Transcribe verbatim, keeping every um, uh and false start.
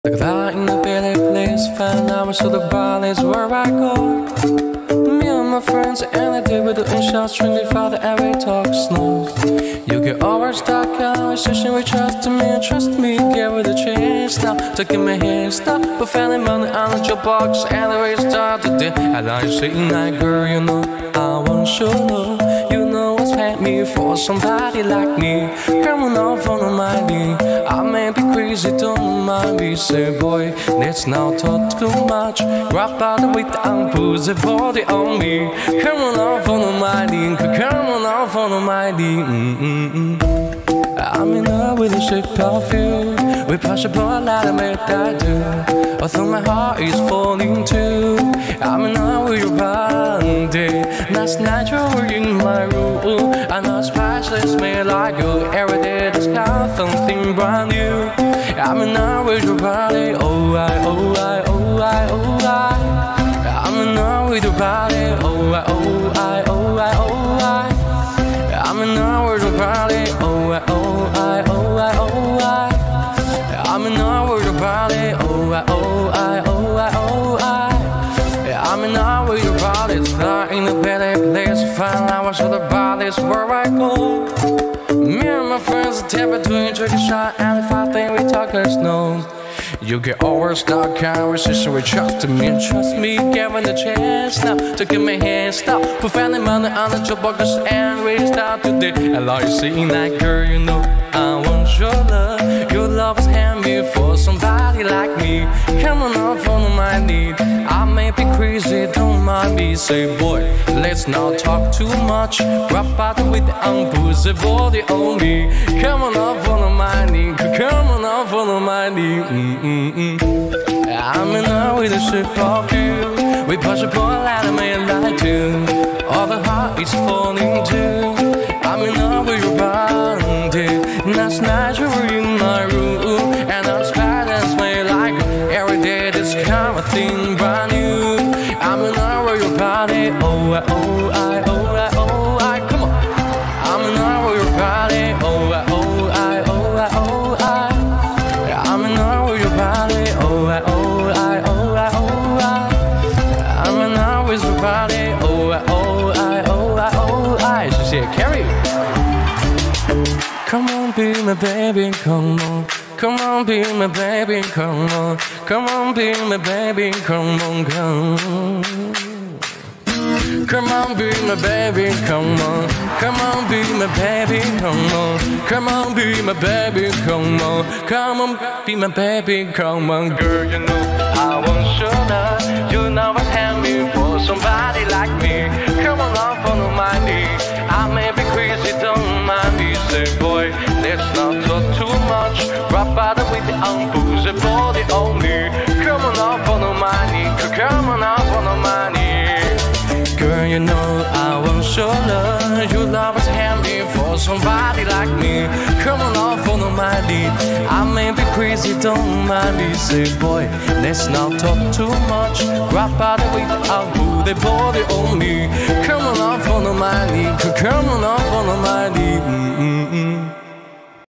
Like that in a better place, five hours to the bar is where I go. Me and my friends and I did with the in-shots, drinking father every talk snow. You get over stuck conversation with trust me and trust me, give it a chance now. Taking my hand, stop, but finding money on the jukebox and the way start the day. I like you saying that, girl, you know I want your love. You know what's had me for somebody like me. Coming off on my knee, I may be crazy, don't mind me. Say boy, let's not talk too much. Grab out the weight and put the body on me. Come on off on my knee, come on off on my knee. Mm-mm-mm. I'm in love with the shape of you. We push a ball out of it, I do. Although my heart is falling too. I'm in love with your body. Last night you were in my room. I know it's priceless, me like you. Every day discover something brand new. I'm in love with your body. Oh I, oh I, oh I, oh I. I'm in love with your body. Oh I, oh I, oh I, oh I. I'm in love with your body. Oh I, oh I, oh I, oh I. I'm in love with your body. Oh I, oh I, oh I, oh I. I'm in love with your body. It's not in a better place. Five hours of the body's where I go. Me and my friends tap between take a shot, and if I think we talk, there's no. You get over stuck conversation with trust me and trust me, given the chance now to give me hand stop. Put family money on the jukebox and we start today. I love you saying that, girl, you know I want your love. Your love is handmade for somebody like me. Come on off on my knee. I may be crazy, don't mind me. Say boy, let's not talk too much. Grab out with the unbooze the body on me. Come on off on my knee. Come on off on my knee. Mm-mm-mm. I'm in love with the shape of you. We push a ball out of me and I do. All the heart is falling too. I'm in love with your body. Last night you were in my room, and I'm spider's way like every day discover thing brand new. I'm in love with your body. Oh I, oh I, oh I, oh I. Come on. I'm in love with your body. Oh I, oh I, oh I, oh I. I'm in love with your body. Oh I, oh I, oh I, oh I. I'm in love with your body. Oh I, oh I, oh I, oh I. She said, Carrie. Come on, be my baby, come on. Come on, be my baby, come on. Come on, be my baby, come on, come on. Come on, be my baby, come on. Come on, be my baby, come on. Come on, be my baby, come on. Come on, be my baby, come on. Girl, you know I want your love. You know what's handmade for somebody like me. Come on, off on my knee. I may be crazy, don't mind me. Say boy, let's not talk too much. Rap out with the unbooze the body on me. Come on off on my knee. Come on off on my knee. Girl, you know I want your love. Your love is handmade for somebody like me. Come on off on my knee. I may be crazy, don't mind me. Say boy, let's not talk too much. Rap out with the unbooze the body on me. Come on off on my knee. Come on off on my knee. Mm-mm-mm.